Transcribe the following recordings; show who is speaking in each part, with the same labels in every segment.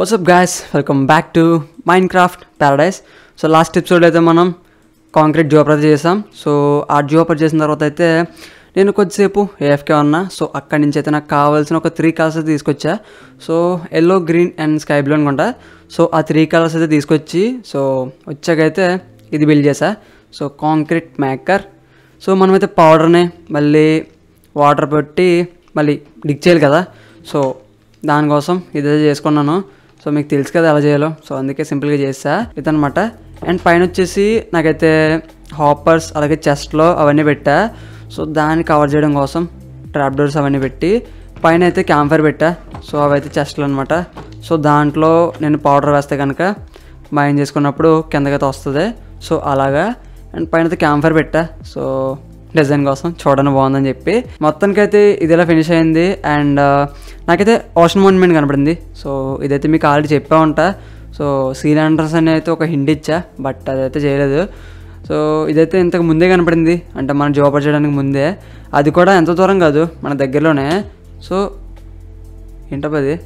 Speaker 1: WhatsApp guys, welcome back to Minecraft paradise. So last episode అయితే మనం concrete జియోపర్ చేసాం. So ఆ జియోపర్ చేసిన తర్వాత అయితే నేను కొద్దిసేపు ఏఎఫ్కే ఉన్నా. సో అక్కడి నుంచి అయితే నాకు కావాల్సిన ఒక 3 కలర్స్ అయితే తీసుకొచ్చా. So yellow, green and sky blue అనుకుంటా. సో ఆ 3 కలర్స్ అయితే తీసుకొచ్చి సో వచ్చాకైతే ఇది బిల్డ్ చేసా. So concrete maker. సో మనమైతే పౌడర్ని మళ్ళీ వాటర్ పెట్టి మళ్ళీ డిక్ చేయాలి కదా. సో దానికోసం ఇదే చేసుకున్నాను. సో మీకు తెలుసు కదా ఎలా చేయాలో. సో అందుకే సింపుల్గా చేసా ఇదనమాట. అండ్ పైన వచ్చేసి నాకైతే హాపర్స్ అలాగే చెస్ట్లో అవన్నీ పెట్టా. సో దాన్ని కవర్ చేయడం కోసం ట్రాప్ డోర్స్ అవన్నీ పెట్టి పైన అయితే క్యాంప్ ఫైర్ పెట్టా. సో అవైతే చెస్ట్లు అనమాట. సో దాంట్లో నేను పౌడర్ వేస్తే కనుక మైన్ చేసుకున్నప్పుడు కిందకైతే వస్తుంది. సో అలాగా. అండ్ పైన అయితే క్యాంప్ ఫైర్ పెట్టా. సో డిజైన్ కోసం చూడడానికి బాగుందని చెప్పి మొత్తానికైతే ఇది ఇలా ఫినిష్ అయింది. అండ్ నాకైతే ఓషన్ మాన్యుమెంట్ కనపడింది. సో ఇదైతే మీకు ఆల్రెడీ చెప్పా ఉంటా. సో సీ ల్యాంటర్న్స్ అని అయితే ఒక హింట్ ఇచ్చా, బట్ అదైతే చేయలేదు. సో ఇదైతే ఇంతకు ముందే కనపడింది, అంటే మనం జాబ్ చేయడానికి ముందే. అది కూడా ఎంత దూరం కాదు, మన దగ్గరలోనే. సో ఏంటబ్బా అది,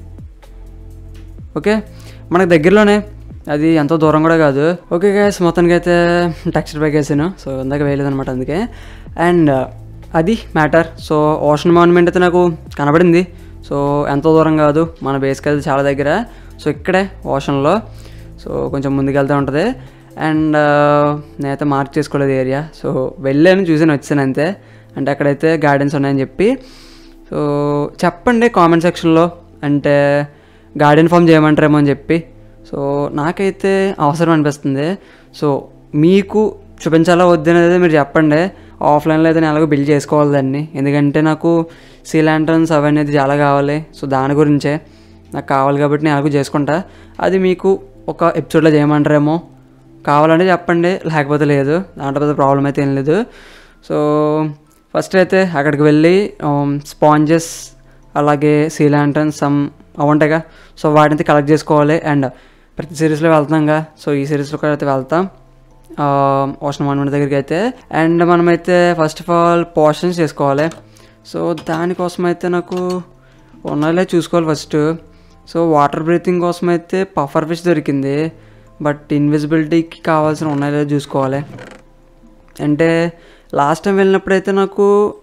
Speaker 1: ఓకే మనకు దగ్గరలోనే, అది ఎంతో దూరం కూడా కాదు. ఓకే గైస్, మొత్తానికి అయితే టెక్స్చర్ ప్యాక్ వేసాను. సో ఇందాక వేయలేదనమాట అందుకే. అండ్ అది మ్యాటర్. సో ఓషన్ మాన్యుమెంట్ అయితే నాకు కనబడింది. సో ఎంతో దూరం కాదు, మన బేస్కి అయితే చాలా దగ్గర. సో ఇక్కడే ఓషన్లో. సో కొంచెం ముందుకెళ్తూ ఉంటుంది. అండ్ నేనైతే మార్క్ చేసుకోలేదు ఏరియా. సో వెళ్ళాను, చూసాను, వచ్చాను అంతే. అంటే అక్కడైతే గార్డెన్స్ ఉన్నాయని చెప్పి. సో చెప్పండి కామెంట్ సెక్షన్లో, అంటే గార్డెన్ ఫామ్ చేయమంటారేమో అని చెప్పి. సో నాకైతే అవసరం అనిపిస్తుంది. సో మీకు చూపించాలా వద్దనేది మీరు చెప్పండి. ఆఫ్లైన్లో అయితే నేను ఎలాగో బిల్డ్ చేసుకోవాలి దాన్ని, ఎందుకంటే నాకు సీ ల్యాంటర్న్స్ అవన్నీ చాలా కావాలి. సో దాని గురించే నాకు కావాలి కాబట్టి నేను ఎలాగో చేసుకుంటా. అది మీకు ఒక ఎపిసోడ్లో చేయమంటారేమో, కావాలంటే చెప్పండి, లేకపోతే లేదు, దాంట్లో పెద్ద ప్రాబ్లం అయితే ఏం లేదు. సో ఫస్ట్ అయితే అక్కడికి వెళ్ళి స్పాంజెస్ అలాగే సీ ల్యాంటర్న్స్ అవి ఉంటాయిగా. సో వాటిని కలెక్ట్ చేసుకోవాలి. అండ్ ప్రతి సిరీస్లో వెళ్తున్నాంగా. సో ఈ సిరీస్లో కూడా అయితే వెళ్తాం ఓషన్ మాన్యుమెంట్ దగ్గరికి అయితే. అండ్ మనమైతే ఫస్ట్ ఆఫ్ ఆల్ పోర్షన్స్ చేసుకోవాలి. సో దానికోసం అయితే నాకు ఉన్నాలే చూసుకోవాలి ఫస్ట్. సో వాటర్ బ్రీతింగ్ కోసం అయితే పఫర్ ఫిష్ దొరికింది, బట్ ఇన్విజిబిలిటీకి కావాల్సిన ఉన్నాయో చూసుకోవాలి. అంటే లాస్ట్ టైం వెళ్ళినప్పుడైతే నాకు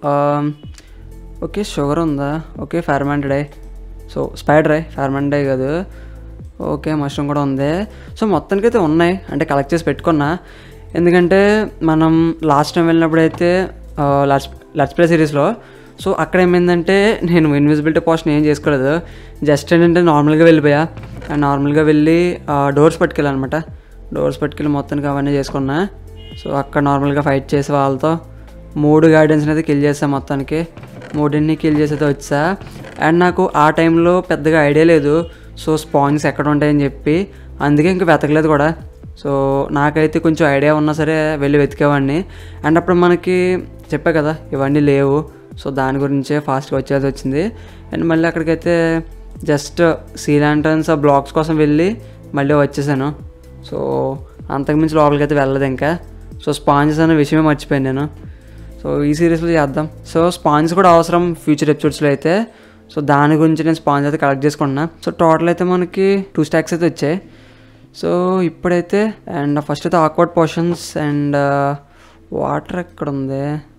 Speaker 1: ఓకే షుగర్ ఉందా, okay fermented. So spider fermented కాదు, ఓకే మష్రూమ్ కూడా ఉంది. సో మొత్తానికైతే ఉన్నాయి, అంటే కలెక్ట్ చేసి పెట్టుకున్నా. ఎందుకంటే మనం లాస్ట్ టైం వెళ్ళినప్పుడైతే లెట్స్ ప్లే సిరీస్లో, సో అక్కడ ఏమైందంటే నేను ఇన్విజిబిలిటీ పోర్షన్ ఏం చేసుకోలేదు. జస్ట్ ఏంటంటే నార్మల్గా వెళ్ళిపోయా. అండ్ నార్మల్గా వెళ్ళి డోర్స్ పట్టుకెళ్ళానమాట. డోర్స్ పట్టుకెళ్ళి మొత్తానికి అవన్నీ చేసుకున్నా. సో అక్కడ నార్మల్గా ఫైట్ చేసి వాళ్ళతో 3 గార్డెన్స్ని అయితే కిల్ చేసా. మొత్తానికి 3 కిల్ చేసి అయితే వచ్చా. అండ్ నాకు ఆ టైంలో పెద్దగా ఐడియా లేదు సో స్పాంజెస్ ఎక్కడ ఉంటాయని చెప్పి, అందుకే ఇంక వెతకలేదు కూడా. సో నాకైతే కొంచెం ఐడియా ఉన్నా సరే వెళ్ళి వెతికేవాడిని. అండ్ అప్పుడు మనకి చెప్పా కదా ఇవన్నీ లేవు. సో దాని గురించే ఫాస్ట్గా వచ్చేది వచ్చింది. అండ్ మళ్ళీ అక్కడికైతే జస్ట్ సీ ల్యాంటర్న్స్ ఆ బ్లాక్స్ కోసం వెళ్ళి మళ్ళీ వచ్చేసాను. సో అంతకుమించి లోపలికి అయితే వెళ్ళదు ఇంకా. సో స్పాంజెస్ అనే విషయమే మర్చిపోయాను నేను. సో ఈ సిరీస్లో చేద్దాం. సో స్పాంజెస్ కూడా అవసరం ఫ్యూచర్ ఎపిసోడ్స్లో అయితే. సో దాని గురించి నేను స్పాంజ్ అయితే కలెక్ట్ చేసుకున్నా. సో టోటల్ అయితే మనకి 2 స్టాక్స్ అయితే వచ్చాయి. సో ఇప్పుడైతే అండ్ ఫస్ట్ అయితే ఆక్వర్డ్ పోర్షన్స్ అండ్ వాటర్ ఎక్కడ ఉంది,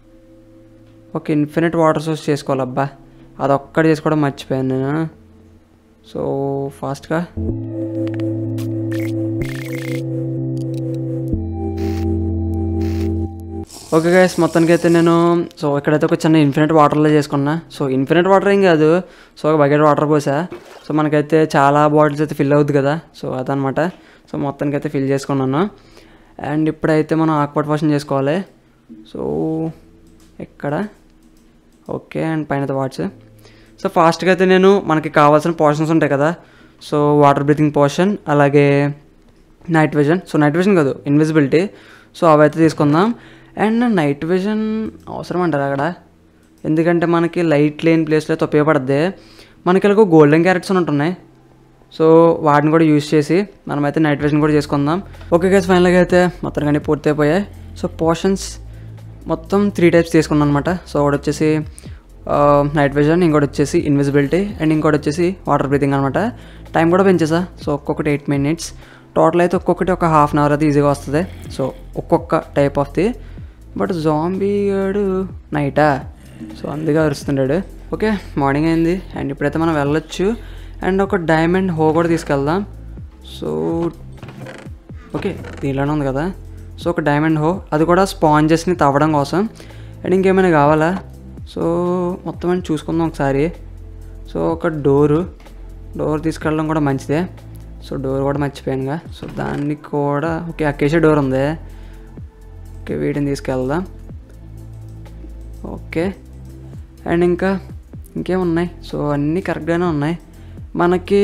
Speaker 1: ఓకే ఇన్ఫినిట్ వాటర్ సోర్స్ చేసుకోవాలబ్బా, అదొక్కటి చేసుకోవడం మర్చిపోయాను నేను. సో ఫాస్ట్గా ఓకే గైస్, మొత్తానికి అయితే నేను సో ఇక్కడైతే ఒక చిన్న ఇన్ఫినిట్ వాటర్లో చేసుకున్నా. సో ఇన్ఫినిట్ వాటర్ ఏం కాదు, సో ఒక బకెట్ వాటర్ పోసా. సో మనకైతే చాలా బాటిల్స్ అయితే ఫిల్ అవుద్ది కదా. సో అదనమాట. సో మొత్తానికి అయితే ఫిల్ చేసుకున్నాను. అండ్ ఇప్పుడైతే మనం ఆక్వర్డ్ పోర్షన్ చేసుకోవాలి. సో ఎక్కడ, ఓకే అండ్ పైన వాట్స్. సో ఫాస్ట్గా అయితే నేను మనకి కావాల్సిన పోర్షన్స్ ఉంటాయి కదా. సో వాటర్ బ్రీతింగ్ పోర్షన్ అలాగే night vision. So night vision కాదు ఇన్విజిబిలిటీ. సో అవైతే తీసుకుందాం. అండ్ నైట్ విజన్ అవసరం అంటారు అక్కడ, ఎందుకంటే మనకి లైట్ లేని ప్లేస్లో అయితే ఉపయోగపడుద్ది. మనకి ఇలాగ గోల్డెన్ క్యారెట్స్ ఉంటున్నాయి. సో వాటిని కూడా యూజ్ చేసి మనమైతే నైట్ విజన్ కూడా చేసుకుందాం. ఓకే గైస్, ఫైనల్గా అయితే మొత్తం కానీ పూర్తి అయిపోయాయి. సో పోర్షన్స్ మొత్తం 3 టైప్స్ తీసుకున్నాను అనమాట. సో ఒకటి వచ్చేసి నైట్ విజన్, ఇంకోటి వచ్చేసి ఇన్విజిబిలిటీ, అండ్ ఇంకోటి వచ్చేసి వాటర్ బ్రీతింగ్ అనమాట. టైం కూడా పెంచేసా. సో ఒక్కొక్కటి 8 minutes. టోటల్ అయితే ఒక్కొక్కటి ఒక ½ hour అయితే ఈజీగా వస్తుంది. సో ఒక్కొక్క type of the. But zombie గాడు నైటా, సో అందుకే అరుస్తున్నాడు. ఓకే, మార్నింగ్ అయింది అండ్ ఇప్పుడైతే మనం వెళ్ళొచ్చు. అండ్ ఒక డైమండ్ హో కూడా తీసుకెళ్దాం. సో ఓకే, దీనిలోనే ఉంది కదా. సో ఒక డైమండ్ హో, అది కూడా స్పాంజెస్ని తవ్వడం కోసం. అండ్ ఇంకేమైనా కావాలా? సో మొత్తం అని చూసుకుందాం ఒకసారి. సో ఒక డోర్ తీసుకెళ్ళడం కూడా మంచిదే. సో డోర్ కూడా మర్చిపోయానుగా. సో దాన్ని కూడా ఓకే, అకేషియా డోర్ ఉంది. ఓకే, వీటిని తీసుకెళ్దాం. ఓకే, అండ్ ఇంకేమున్నాయి? సో అన్నీ కరెక్ట్గానే ఉన్నాయి. మనకి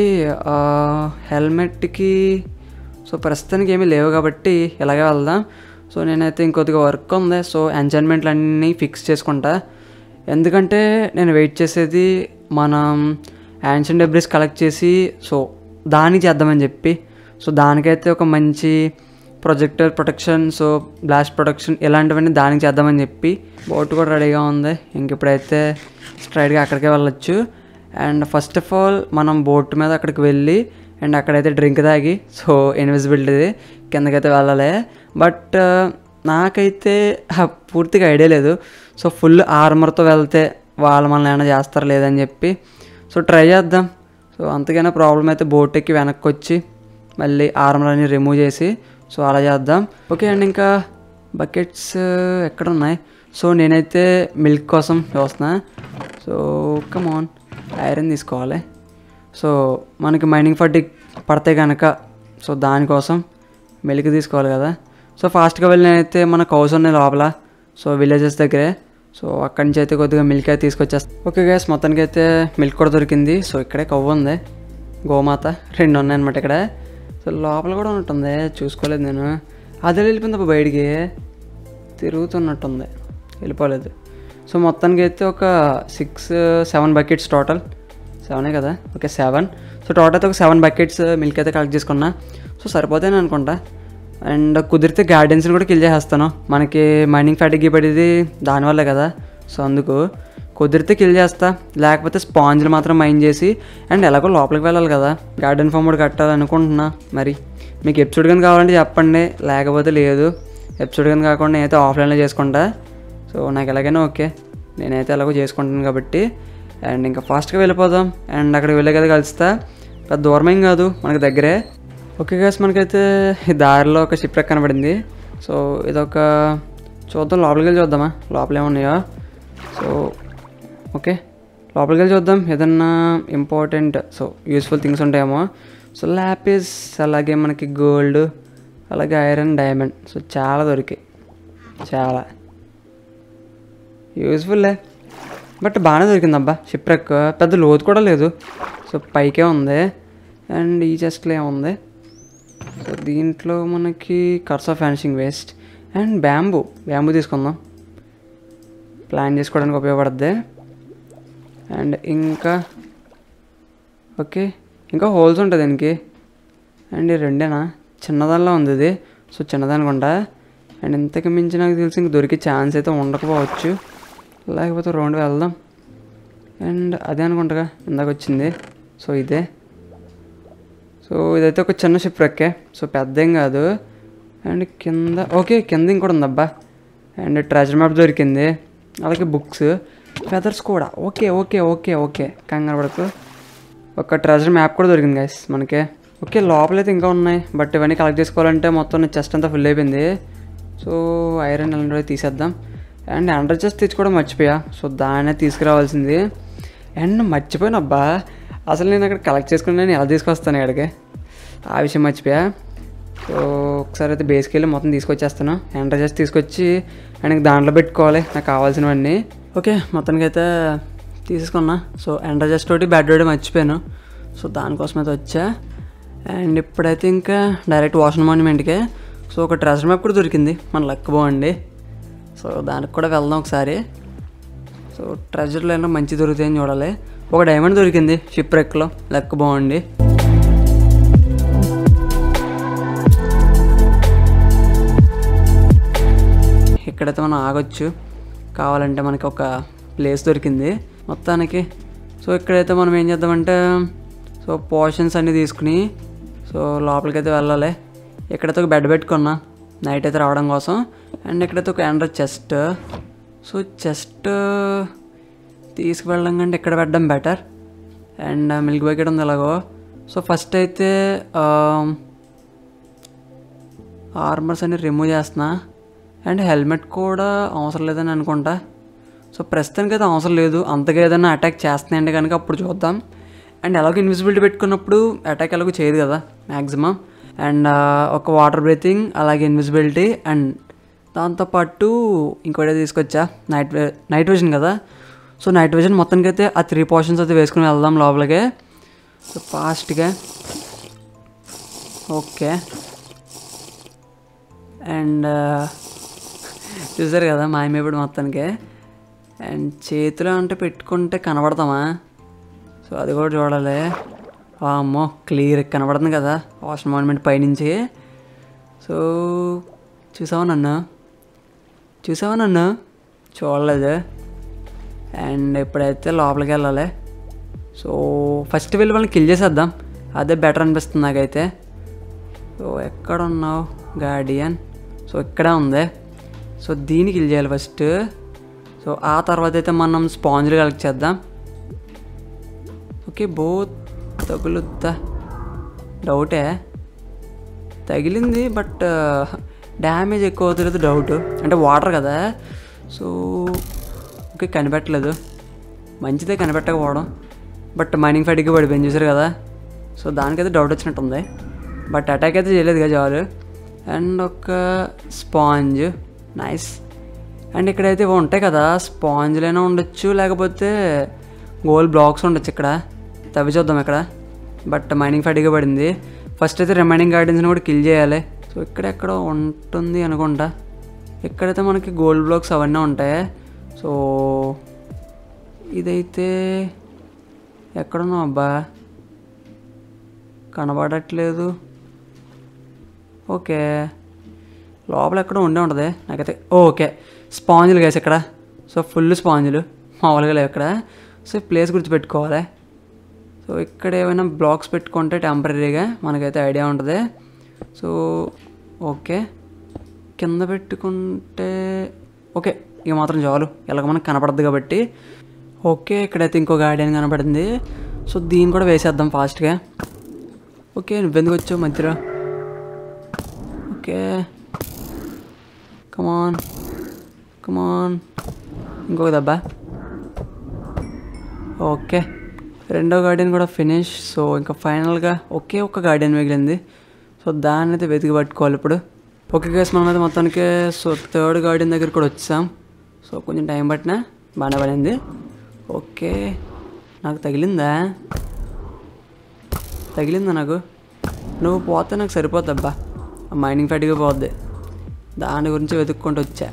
Speaker 1: హెల్మెట్కి సో ప్రస్తుతానికి ఏమీ లేవు కాబట్టి ఇలాగే వెళ్దాం. సో నేనైతే ఇంకొద్దిగా వర్క్ ఉంది. సో ఎంజాయ్మెంట్లు అన్నీ ఫిక్స్ చేసుకుంటా. ఎందుకంటే నేను వెయిట్ చేసేది మనం యాన్షియన్ డెబ్రిస్ కలెక్ట్ చేసి సో దానికి చేద్దామని చెప్పి. సో దానికైతే ఒక మంచి projectile protection, so blast protection ఇలాంటివన్నీ దానికి చేద్దామని చెప్పి. బోట్ కూడా రెడీగా ఉంది. ఇంక ఇప్పుడైతే స్ట్రైట్గా అక్కడికే వెళ్ళొచ్చు. అండ్ ఫస్ట్ ఆఫ్ ఆల్ మనం బోట్ మీద అక్కడికి వెళ్ళి అండ్ అక్కడైతే డ్రింక్ తాగి సో ఇన్విజిబిలిటీ కిందకైతే వెళ్ళాలి. బట్ నాకైతే పూర్తిగా ఐడియా లేదు. సో ఫుల్ ఆర్మర్తో వెళ్తే వాళ్ళు మనల్ని ఏమైనా చేస్తారా లేదని చెప్పి సో ట్రై చేద్దాం. సో అంతకైనా ప్రాబ్లం అయితే బోట్ ఎక్కి వెనక్కి వచ్చి మళ్ళీ ఆర్మర్ అని రిమూవ్ చేసి సో అలా చేద్దాం. ఓకే, అండ్ ఇంకా బకెట్స్ ఎక్కడ ఉన్నాయి? సో నేనైతే మిల్క్ కోసం చూస్తున్నా. సో కమాన్, ఐరన్ తీసుకోవాలి. సో మనకి మైనింగ్ ఫటిక్ పడితే కనుక సో దానికోసం మిల్క్ తీసుకోవాలి కదా. సో ఫాస్ట్గా వెళ్ళి నేనైతే మన కౌస్ ఉన్నాయి లోపల, సో విలేజెస్ దగ్గరే. సో అక్కడి నుంచి అయితే కొద్దిగా మిల్క్ అయితే తీసుకొచ్చేస్తాను. ఓకే గైస్, మొత్తానికి అయితే మిల్క్ కూడా దొరికింది. సో ఇక్కడే కవ్వు ఉంది, గోమాత 2 ఉన్నాయన్నమాట ఇక్కడ. సో లోపల కూడా ఉంటుంది, చూసుకోలేదు నేను. అదే వెళ్ళిపోయింది బయటికి, తిరుగుతున్నట్టుంది, వెళ్ళిపోలేదు. సో మొత్తానికి అయితే ఒక 6-7 బకెట్స్ టోటల్. 7 కదా? ఓకే 7. సో టోటల్ అయితే ఒక 7 బకెట్స్ మిల్క్ అయితే కలెక్ట్ చేసుకున్నా. సో సరిపోతాయని అనుకుంటా. అండ్ కుదిరితే గార్డెన్స్ని కూడా కిల్ చేసేస్తాను. మనకి మైనింగ్ ఫ్యాటిక్ పడేది దానివల్లే కదా. సో అందుకు కుదిరితే కిల్ చేస్తా, లేకపోతే స్పాంజ్లు మాత్రం మైన్ చేసి అండ్ ఎలాగో లోపలికి వెళ్ళాలి కదా, గార్డెన్ ఫామ్ కూడా కట్టాలనుకుంటున్నా. మరి మీకు ఎపిసోడ్ కానీ కావాలంటే చెప్పండి, లేకపోతే లేదు. ఎపిసోడ్ కానీ కాకుండా నేనైతే ఆఫ్లైన్లో చేసుకుంటా. సో నాకు ఎలాగైనా ఓకే, నేనైతే ఎలాగో చేసుకుంటాను కాబట్టి. అండ్ ఇంకా ఫాస్ట్గా వెళ్ళిపోదాం. అండ్ అక్కడికి వెళ్ళే కదా కలుస్తా, పెద్ద దూరమేం కాదు, మనకి దగ్గరే. ఓకే గైస్, మనకైతే ఈ దారిలో ఒక షిప్ రెక్ కనబడింది. సో ఇదొక చూద్దాం, లోపలికి వెళ్ళి చూద్దామా లోపల ఏమున్నాయో. సో ఓకే, లోపలికి వెళ్ళి చూద్దాం, ఏదన్నా ఇంపార్టెంట్ సో యూస్ఫుల్ థింగ్స్ ఉంటాయేమో. సో ల్యాపిస్, అలాగే మనకి గోల్డ్, అలాగే ఐరన్, డైమండ్, సో చాలా దొరికాయి, చాలా యూస్ఫుల్లే. బట్ బాగానే దొరికిందబ్బా షిప్ రెక్, పెద్ద లోతు కూడా లేదు. సో పైకే ఉంది. అండ్ ఈ చెస్ట్లో ఏముంది? సో దీంట్లో మనకి curse of vanishing waste and bamboo తీసుకుందాం, ప్లాన్ చేసుకోవడానికి ఉపయోగపడుద్ది. అండ్ ఇంకా ఓకే, ఇంకా హోల్స్ ఉంటుంది దీనికి. అండ్ ఈ రెండేనా? చిన్నదానిలో ఉంది ఇది, సో చిన్నదనుకుంటా. అండ్ ఇంతకు మించి నాకు తెలిసి ఇంక దొరికే ఛాన్స్ అయితే ఉండకపోవచ్చు, లేకపోతే రౌండ్ వెళ్దాం. అండ్ అదే అనుకుంటా ఇందాక వచ్చింది. సో ఇదే. సో ఇదైతే ఒక చిన్న షిప్ రెక్కే, సో పెద్ద ఏం కాదు. అండ్ కింద ఓకే, కింద ఇంకోటి ఉందబ్బా. అండ్ ట్రెజర్ మ్యాప్ దొరికింది, అలాగే బుక్స్, ఫెదర్స్ కూడా. ఓకే ఓకే ఓకే ఓకే కంగారు పడకు. ఒక ట్రెజర్ మ్యాప్ కూడా దొరికింది గైస్ మనకి. ఓకే, లోపలైతే ఇంకా ఉన్నాయి, బట్ ఇవన్నీ కలెక్ట్ చేసుకోవాలంటే మొత్తం చెస్ట్ అంతా ఫుల్ అయిపోయింది. సో ఐరన్ అలాంటివి తీసేద్దాం. అండ్ అండర్ చెస్ట్ తెచ్చుకోవడం మర్చిపోయా, సో దాన్నే తీసుకురావాల్సింది. అండ్ మర్చిపోయానబ్బా, అసలు నేను అక్కడ కలెక్ట్ చేసుకుని నేను ఎలా తీసుకొస్తాను ఇక్కడికి, ఆ విషయం మర్చిపోయా. సో ఒకసారి అయితే బేస్కి వెళ్ళి మొత్తం తీసుకొచ్చేస్తాను. అండర్ చెస్ట్ తీసుకొచ్చి అండ్ దాంట్లో పెట్టుకోవాలి నాకు కావాల్సినవన్నీ. ఓకే, మొత్తానికి అయితే తీసుకున్నా. సో అండర్ చెస్ట్ తోటి బ్యాడ్ రోడ్ మర్చిపోయాను, సో దానికోసం అయితే వచ్చా. అండ్ ఇప్పుడైతే ఇంకా డైరెక్ట్ వాషన్ మాన్యుమెంట్కే. సో ఒక ట్రెజర్ మ్యాప్ కూడా దొరికింది, మన లక్ బాగుండి. సో దానికి కూడా వెళ్దాం ఒకసారి. సో ట్రెజర్లో ఏమో మంచి దొరుకుతాయని చూడాలి. ఒక డైమండ్ దొరికింది షిప్ రెక్లో, లక్ బాగుండి. ఇక్కడైతే మనం ఆగొచ్చు, కావాలంటే మనకి ఒక ప్లేస్ దొరికింది. మొత్తానికి. సో ఇక్కడైతే మనం ఏం చేద్దామంటే సో పోర్షన్స్ అన్నీ తీసుకుని సో లోపలికైతే వెళ్ళాలి. ఇక్కడైతే ఒక బెడ్ పెట్టుకున్నా నైట్ అయితే రావడం కోసం. అండ్ ఇక్కడైతే ఒక ఎండర్ చెస్ట్. సో చెస్ట్ తీసుకువెళ్ళడం కంటే ఇక్కడ పెట్టడం బెటర్. అండ్ మిల్క్ బకెట్ ఉంది ఎలాగో. సో ఫస్ట్ అయితే ఆర్మర్స్ అన్ని రిమూవ్ చేస్తున్నా. అండ్ హెల్మెట్ కూడా అవసరం లేదని అనుకుంటా. సో ప్రస్తుతానికి అయితే అవసరం లేదు. అంతగా ఏదైనా అటాక్ చేస్తున్నాయంటే కనుక అప్పుడు చూద్దాం. అండ్ ఎలాగో ఇన్విజిబిలిటీ పెట్టుకున్నప్పుడు అటాక్ ఎలాగో చేయదు కదా మ్యాక్సిమం. అండ్ ఒక వాటర్ బ్రీతింగ్, అలాగే ఇన్విజిబిలిటీ, అండ్ దాంతోపాటు ఇంకోటి తీసుకొచ్చా నైట్ విజన్ కదా. సో నైట్ విజన్ మొత్తానికి అయితే ఆ 3 పోర్షన్స్ అయితే వేసుకుని వెళ్దాం లోపలికి. సో ఫాస్ట్గా. ఓకే. అండ్ చూసారు కదా మాయమైపోయాడు మొత్తానికి. అండ్ చేతిలో అంటే పెట్టుకుంటే కనబడతామా? సో అది కూడా చూడాలి. అమ్మో క్లియర్ కనబడుతుంది కదా వాష్ మాన్మెంట్ పైనుంచి. సో చూసావా నన్ను చూడలేదు. అండ్ ఇప్పుడైతే లోపలికి వెళ్ళాలి. సో ఫస్ట్ వెళ్ళి వాళ్ళని కిల్ చేసేద్దాం, అదే బెటర్ అనిపిస్తుంది నాకైతే. సో ఎక్కడ ఉన్నావు గార్డియన్? సో ఇక్కడే ఉంది. సో దీన్ని కిల్ చేయాలి ఫస్ట్. సో ఆ తర్వాత అయితే మనం స్పాంజ్లు కలెక్ట్ చేద్దాం. ఓకే బోత్ తగులుద్దా? డౌటే, తగిలింది బట్ డ్యామేజ్ ఎక్కువ అవుతుంది డౌట్. అంటే వాటర్ కదా. సో ఓకే కనిపెట్టలేదు, మంచిదే కనిపెట్టకపోవడం. బట్ మైనింగ్ ఫైట్కి పడిపోయింది చూసారు కదా. సో దానికైతే డౌట్ వచ్చినట్టుంది. బట్ అటాక్ అయితే చేయలేదు కదా చాలు. అండ్ ఒక స్పాంజ్, నైస్. అండ్ ఇక్కడైతే ఇవి ఉంటాయి కదా, స్పాంజ్లైనా ఉండొచ్చు లేకపోతే గోల్డ్ బ్లాక్స్ ఉండొచ్చు. ఇక్కడ తవ్వి చూద్దాం ఇక్కడ. బట్ మైనింగ్ ఫైట్గా పడింది. ఫస్ట్ అయితే రిమైనింగ్ గార్డెన్స్ని కూడా కిల్ చేయాలి. సో ఇక్కడెక్కడో ఉంటుంది అనుకుంటా. ఇక్కడైతే మనకి గోల్డ్ బ్లాక్స్ అవన్నీ ఉంటాయి. సో ఇదైతే ఎక్కడున్నావు అబ్బా? కనబడట్లేదు. ఓకే లోపల ఎక్కడో ఉంటుంది నాకైతే. ఓకే స్పాంజులు గైస్ ఇక్కడ. సో ఫుల్ స్పాంజులు మామూలుగా లేవు ఇక్కడ. సో ప్లేస్ గుర్తుపెట్టుకోవాలి. సో ఇక్కడ ఏమైనా బ్లాక్స్ పెట్టుకుంటే టెంపరీగా మనకైతే ఐడియా ఉంటుంది. సో ఓకే కింద పెట్టుకుంటే ఓకే ఇక మాత్రం చాలు, ఎలాగ మనకు కనపడద్దు కాబట్టి. ఓకే ఇక్కడైతే ఇంకో గార్డెన్ కనపడింది. సో దీన్ని కూడా వేసేద్దాం ఫాస్ట్గా. ఓకే నువ్వెందుకు వచ్చావు మధ్యలో? ఓకే కమాన్ ఇంకొక దెబ్బ. ఓకే రెండో గార్డెన్ కూడా ఫినిష్. సో ఇంకా ఫైనల్గా ఒకే ఒక గార్డెన్ మిగిలింది. సో దాన్ని అయితే వెతికి పట్టుకోవాలి ఇప్పుడు. ఓకే గైస్ మనమైతే మొత్తానికి సో థర్డ్ గార్డెన్ దగ్గర కూడా వచ్చాం. సో కొంచెం టైం పట్టినా బాగానే పడింది. ఓకే నాకు తగిలిందా నాకు? నువ్వు పోతే నాకు సరిపోద్దబ్బా, మైనింగ్ ఫైట్గా పోద్ది. దాని గురించి వెతుక్కుంటూ వచ్చా.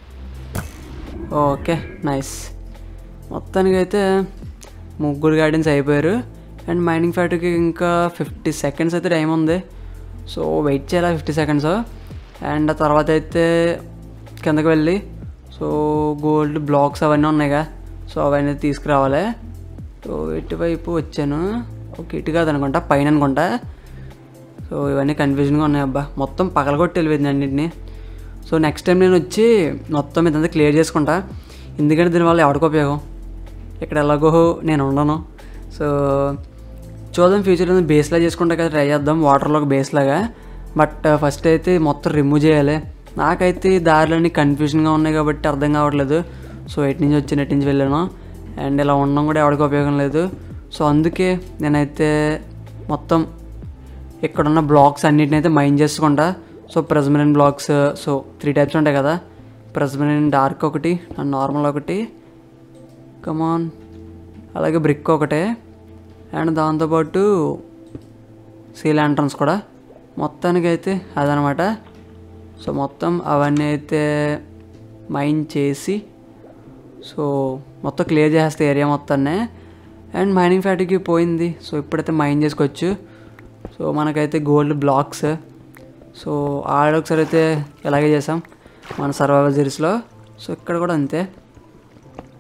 Speaker 1: Okay nice. మొత్తానికి అయితే 3 గార్డెన్స్ అయిపోయారు. అండ్ మైనింగ్ ఫ్యాక్టరీకి ఇంకా 50 seconds అయితే టైం ఉంది. సో వెయిట్ చేయాలి 50 seconds. అండ్ తర్వాత అయితే కిందకి వెళ్ళి సో గోల్డ్ బ్లాక్స్ అవన్నీ ఉన్నాయిగా, సో అవన్నీ తీసుకురావాలి. సో ఇటువైపు వచ్చాను. ఓకే ఇటు కాదు అనుకుంటా, పైన అనుకుంటా. సో ఇవన్నీ కన్ఫ్యూజన్గా ఉన్నాయి అబ్బా, మొత్తం పగలగొట్టి వెళ్ళిపోయింది అన్నింటినీ. సో నెక్స్ట్ టైం నేను వచ్చి మొత్తం ఇదంతా క్లియర్ చేసుకుంటా, ఎందుకంటే దీనివల్ల ఎవరికి ఉపయోగం. ఇక్కడ ఎలాగో నేను ఉండను. సో చూద్దాం ఫ్యూచర్లో బేస్లా చేసుకుంటా కదా ట్రై చేద్దాం, వాటర్లో ఒక బేస్ లాగా. బట్ ఫస్ట్ అయితే మొత్తం రిమూవ్ చేయాలి. నాకైతే దారిలన్నీ కన్ఫ్యూజన్గా ఉన్నాయి కాబట్టి అర్థం కావట్లేదు. సో ఎటు నుంచి వచ్చి ఎటు నుంచి వెళ్ళాను. అండ్ ఇలా ఉండడం కూడా ఎవరికి ఉపయోగం లేదు. సో అందుకే నేనైతే మొత్తం ఇక్కడున్న బ్లాక్స్ అన్నిటిని అయితే మైన్ చేసుకుంటా. So prismarine blocks so 3 types ఉంటాయి కదా, ప్రెస్మరిన్ డార్క్ ఒకటి, నార్మల్ ఒకటి, కమాన్, అలాగే బ్రిక్ ఒకటే, అండ్ దాంతోపాటు సీ ల్యాంటర్న్స్ కూడా. మొత్తానికైతే అదనమాట. సో మొత్తం అవన్నీ అయితే మైన్ చేసి సో మొత్తం క్లియర్ చేస్తే ఏరియా మొత్తాన్ని. అండ్ మైనింగ్ ఫ్యాక్టరీకి పోయింది. సో ఇప్పుడైతే మైన్ చేసుకోవచ్చు. సో మనకైతే గోల్డ్ బ్లాక్స్. సో ఆడొకసారి అయితే ఇలాగే చేసాం మన సర్వైవల్ సిరీస్లో. సో ఇక్కడ కూడా అంతే.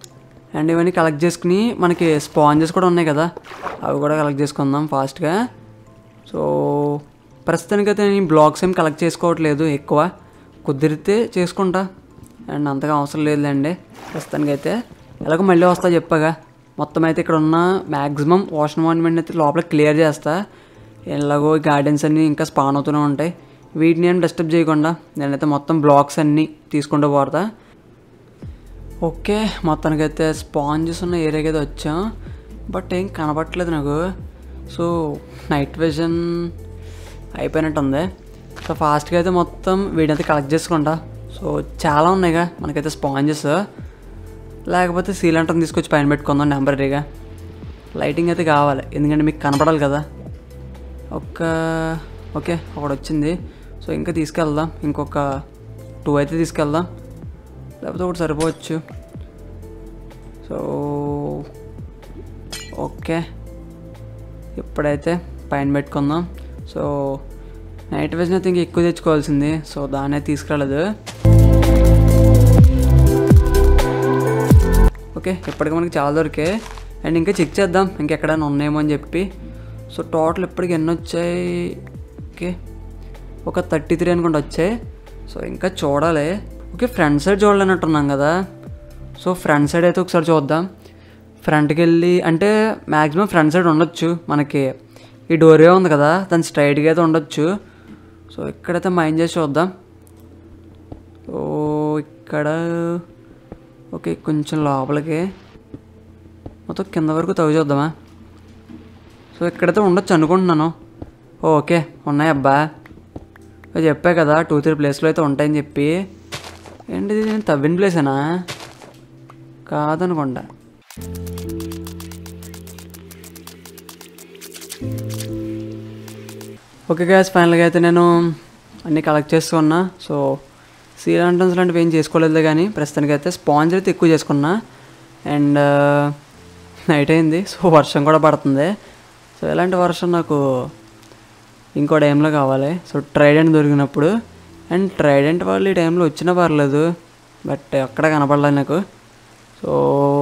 Speaker 1: అండ్ ఇవన్నీ కలెక్ట్ చేసుకుని మనకి స్పాంజెస్ కూడా ఉన్నాయి కదా, అవి కూడా కలెక్ట్ చేసుకుందాం ఫాస్ట్గా. సో ప్రస్తుతానికైతే నేను బ్లాక్స్ ఏం కలెక్ట్ చేసుకోవట్లేదు, ఎక్కువ కుదిరితే చేసుకుంటా అండ్ అంతగా అవసరం లేదులేండి ప్రస్తుతానికైతే. ఎలాగో మళ్ళీ వస్తా చెప్పాగా. మొత్తం అయితే ఇక్కడ ఉన్న మ్యాక్సిమం ఓషన్ మాన్యుమెంట్ అయితే లోపల క్లియర్ చేస్తా. ఎలాగో గార్డెన్స్ అన్నీ ఇంకా స్పాన్ అవుతూనే ఉంటాయి, వీటిని నేను డిస్టర్బ్ చేయకుండా నేనైతే మొత్తం బ్లాక్స్ అన్నీ తీసుకుంటూ పోతా. ఓకే, మొత్తానికైతే స్పాంజెస్ ఉన్న ఏరియాకి అయితే వచ్చాం, బట్ ఏం కనపట్లేదు నాకు. సో నైట్ విజన్ అయిపోయినట్టు ఉంది. సో ఫాస్ట్గా అయితే మొత్తం వీడైతే కలెక్ట్ చేసుకుంటా. సో చాలా ఉన్నాయిగా మనకైతే స్పాంజెస్, లేకపోతే సీలంటర్ని తీసుకొచ్చి పైన పెట్టుకుందాం టెంపరీగా. లైటింగ్ అయితే కావాలి ఎందుకంటే మీకు కనపడాలి కదా. ఓకే ఒకటి వచ్చింది. సో ఇంకా తీసుకెళ్దాం, ఇంకొక 2 అయితే తీసుకెళ్దాం, లేకపోతే ఒకటి సరిపోవచ్చు. సో ఓకే, ఇప్పుడైతే పైన పెట్టుకుందాం. సో నైట్ విజన్ అయితే ఇంకా ఎక్కువ తెచ్చుకోవాల్సింది, సో దాన్ని తీసుకురాలేదు. ఓకే, ఇప్పటికి మనకి చాలా దొరికాయి అండ్ ఇంకా చెక్ చేద్దాం ఇంకెక్కడైనా ఉన్నాయేమో అని చెప్పి. సో టోటల్ ఇప్పటికి ఎన్ని వచ్చాయి? ఓకే, ఒక 33 అనుకుంటూ వచ్చాయి. సో ఇంకా చూడాలి. ఓకే, ఫ్రంట్ సైడ్ చూడాలన్నట్టున్నాం కదా. సో ఫ్రంట్ సైడ్ అయితే ఒకసారి చూద్దాం. ఫ్రంట్కి వెళ్ళి అంటే మ్యాక్సిమం ఫ్రంట్ సైడ్ ఉండొచ్చు, మనకి ఈ డోర్వే ఉంది కదా దాని స్ట్రైట్గా అయితే ఉండొచ్చు. సో ఇక్కడైతే మైండ్ చేసి చూద్దాం. ఓ ఇక్కడ ఓకే, కొంచెం లోపలికి మొత్తం కింద వరకు తవ్వి చూద్దామా. సో ఇక్కడైతే ఉండొచ్చు అనుకుంటున్నాను. ఓకే ఉన్నాయి అబ్బా, చెప్పా కదా 2-3 ప్లేస్లో అయితే ఉంటాయని చెప్పి. ఏంటిది, నేను తవ్విన ప్లేసేనా? కాదనుకోండా. ఓకే గ్యాస్, ఫైనల్గా అయితే నేను అన్నీ కలెక్ట్ చేసుకున్నా. సో సీ లాంటర్న్స్ లాంటివి ఏం చేసుకోలేదు కానీ ప్రస్తుతానికి అయితే స్పాంజ్ అయితే ఎక్కువ చేసుకున్నా. అండ్ నైట్ అయింది, సో వర్షం కూడా పడుతుంది. సో ఎలాంటి వర్షం నాకు ఇంకో టైంలో కావాలి. సో ట్రైడెంట్ దొరికినప్పుడు, అండ్ ట్రైడెంట్ వాళ్ళు ఈ టైంలో వచ్చినా పర్లేదు, బట్ ఎక్కడ కనపడలేదు నాకు. సో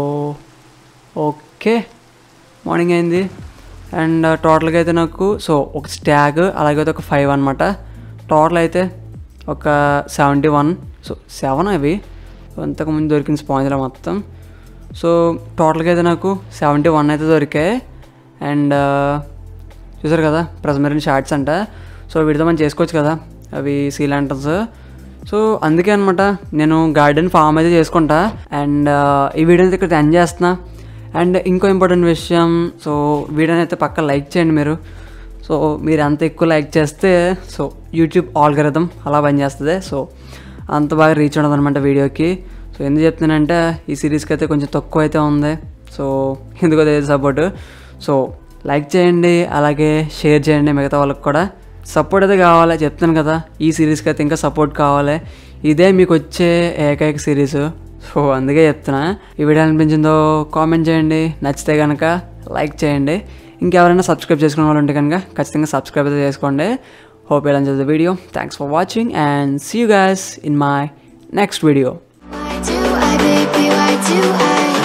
Speaker 1: ఓకే, మార్నింగ్ అయింది అండ్ టోటల్గా అయితే నాకు సో ఒక స్టాగ్ అలాగే అయితే ఒక 5 అనమాట. టోటల్ అయితే ఒక 71. సో 7 అవి అంతకుముందు దొరికిన స్పాంజ్లో మొత్తం. సో టోటల్గా అయితే నాకు 71 అయితే దొరికాయి. అండ్ చూసారు కదా ప్రెజమరిన్ షార్ట్స్ అంట. సో వీటితో మనం చేసుకోవచ్చు కదా అవి సీ లాంటర్న్స్. సో అందుకే అనమాట నేను గార్డెన్ ఫామ్ అయితే చేసుకుంటా. అండ్ ఈ వీడియోని ఇక్కడ ఎండ్ చేస్తున్నా. అండ్ ఇంకో ఇంపార్టెంట్ విషయం, సో వీడియోని అయితే పక్క లైక్ చేయండి మీరు. సో మీరు అంత ఎక్కువ లైక్ చేస్తే సో యూట్యూబ్ ఆల్గరిథం అలా పనిచేస్తుంది. సో అంత బాగా రీచ్ ఉండదు అనమాట వీడియోకి. సో ఎందుకు చెప్తున్నానంటే ఈ సిరీస్కి అయితే కొంచెం తక్కువ అయితే ఉంది. సో ఎందుకో తెలియదు సపోర్టు. సో లైక్ చేయండి, అలాగే షేర్ చేయండి మిగతా వాళ్ళకి కూడా. సపోర్ట్ అయితే కావాలి, చెప్తాను కదా ఈ సిరీస్కి అయితే ఇంకా సపోర్ట్ కావాలి. ఇదే మీకు వచ్చే ఏకైక సిరీస్. సో అందుకే చెప్తున్నా. ఈ వీడియో అనిపించిందో కామెంట్ చేయండి, నచ్చితే కనుక లైక్ చేయండి. ఇంకెవరైనా సబ్స్క్రైబ్ చేసుకునే వాళ్ళు ఉంటే కనుక ఖచ్చితంగా సబ్స్క్రైబ్ అయితే చేసుకోండి. Hope you enjoy the video. Thanks for watching and see you guys in my next video.
Speaker 2: Why do I, baby, why do I?